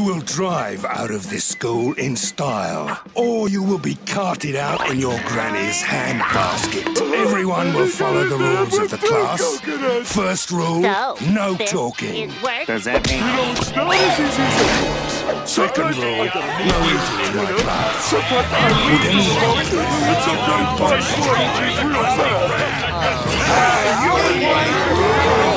will drive out of this school in style, or you will be carted out in your granny's handbasket. Everyone will follow the rules of the class. First rule, no talking. Does that mean? Second rule, no eating in my class. Would anyone like to